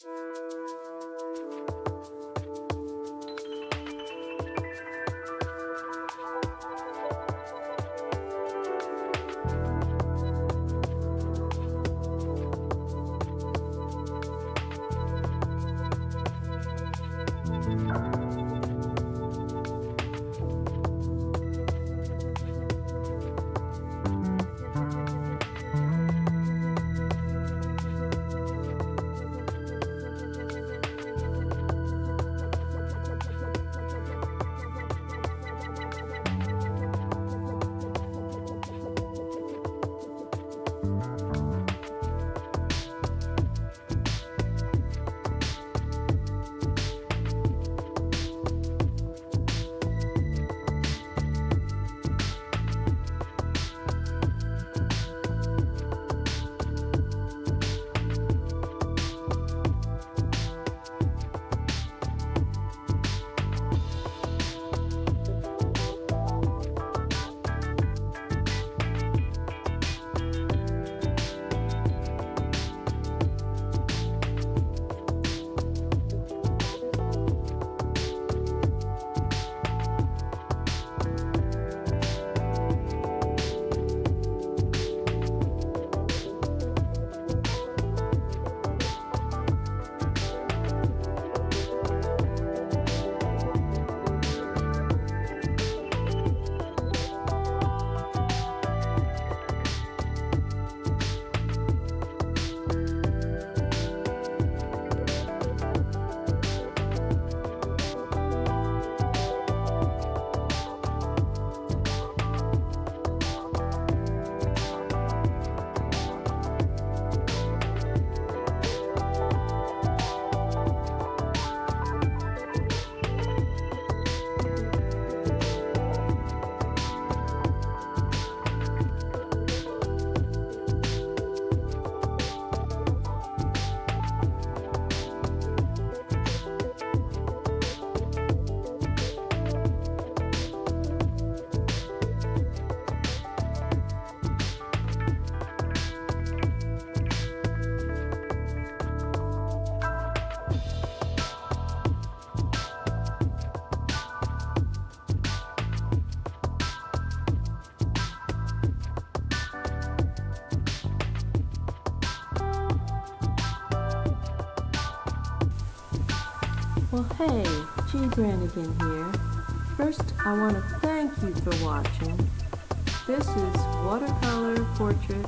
Well, hey, G. Brannigan here. First, I want to thank you for watching. This is watercolor portrait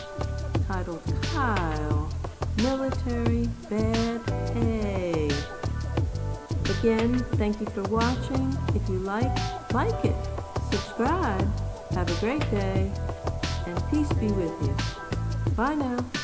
titled Kyle, Military Bad Hay. Again, thank you for watching. If you like it, subscribe. Have a great day, and peace be with you. Bye now.